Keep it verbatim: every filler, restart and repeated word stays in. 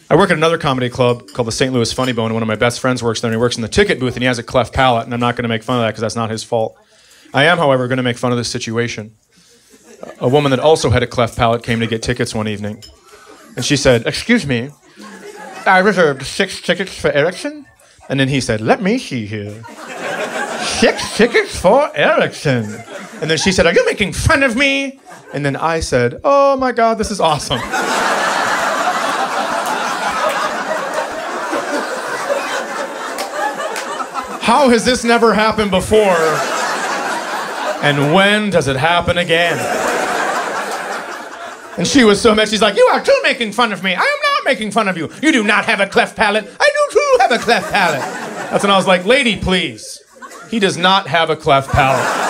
I work at another comedy club called the Saint Louis Funny Bone, and one of my best friends works there, and he works in the ticket booth, and he has a cleft palate, and I'm not going to make fun of that because that's not his fault. I am, however, going to make fun of this situation. A woman that also had a cleft palate came to get tickets one evening, and she said, "Excuse me, I reserved six tickets for Erickson." And then he said, "Let me see here. Six tickets for Erickson." And then she said, "Are you making fun of me?" And then I said, "Oh my God, this is awesome." How has this never happened before? And when does it happen again? And she was so mad. She's like, "You are too making fun of me. I am not making fun of you. You do not have a cleft palate. I do too have a cleft palate." That's when I was like, "Lady, please. He does not have a cleft palate."